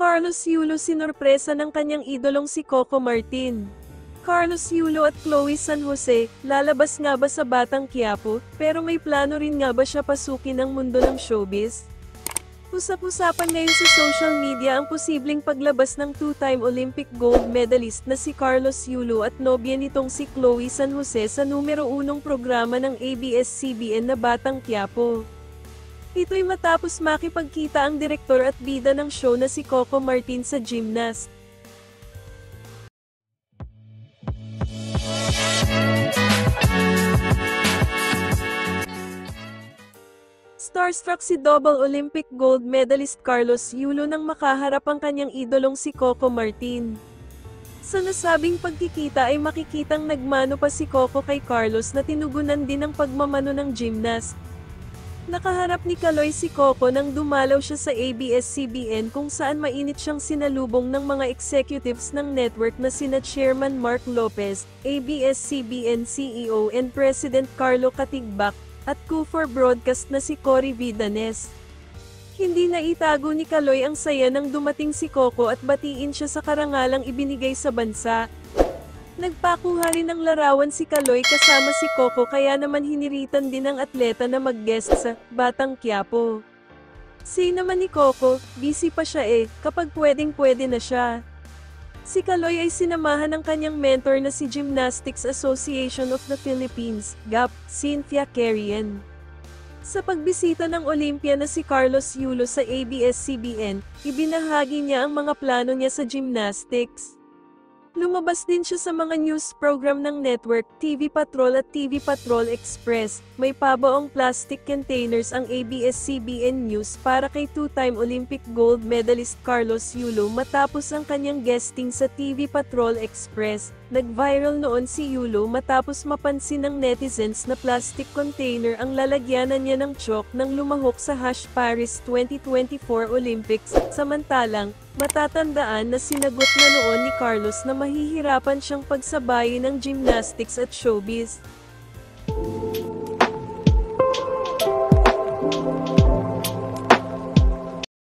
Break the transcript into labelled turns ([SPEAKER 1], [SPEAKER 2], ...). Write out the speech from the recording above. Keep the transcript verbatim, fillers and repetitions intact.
[SPEAKER 1] Carlos Yulo sinurpresa ng kanyang idolong si Coco Martin. Carlos Yulo at Chloe San Jose, lalabas nga ba sa Batang Quiapo, pero may plano rin nga ba siya pasukin ang mundo ng showbiz? Usap-usapan ngayon sa social media ang posibleng paglabas ng two-time Olympic gold medalist na si Carlos Yulo at nobya nitong si Chloe San Jose sa numero unong programa ng A B S C B N na Batang Quiapo. Ito'y matapos makipagkita ang direktor at bida ng show na si Coco Martin sa gymnast. Starstruck si double Olympic gold medalist Carlos Yulo nang makaharap ang kanyang idolong si Coco Martin. Sa nasabing pagkikita ay makikitang nagmano pa si Coco kay Carlos na tinugunan din ang pagmamano ng gymnast. Nakaharap ni Kaloy si Coco nang dumalaw siya sa A B S C B N kung saan mainit siyang sinalubong ng mga executives ng network na sina Chairman Mark Lopez, A B S C B N C E O and President Carlo Katigbak, at Q four Broadcast na si Cory Vidanes. Hindi na itago ni Kaloy ang saya nang dumating si Coco at batiin siya sa karangalang ibinigay sa bansa. Nagpakuha rin ng larawan si Kaloy kasama si Coco kaya naman hiniritan din ng atleta na mag-guest sa Batang Quiapo. Say naman ni Coco, busy pa siya eh, kapag pwedeng pwede na siya. Si Kaloy ay sinamahan ng kanyang mentor na si Gymnastics Association of the Philippines, G A P, Cynthia Carrion. Sa pagbisita ng Olympia na si Carlos Yulo sa A B S C B N, ibinahagi niya ang mga plano niya sa gymnastics. Lumabas din siya sa mga news program ng network, T V Patrol at T V Patrol Express. May pabaong plastic containers ang A B S C B N News para kay two-time Olympic gold medalist Carlos Yulo matapos ang kanyang guesting sa T V Patrol Express. Nag-viral noon si Yulo matapos mapansin ng netizens na plastic container ang lalagyanan niya ng chalk nang lumahok sa Hash Paris twenty twenty-four Olympics. Samantalang, matatandaan na sinagot na noon ni Carlos na mahihirapan siyang pagsabayin ng gymnastics at showbiz.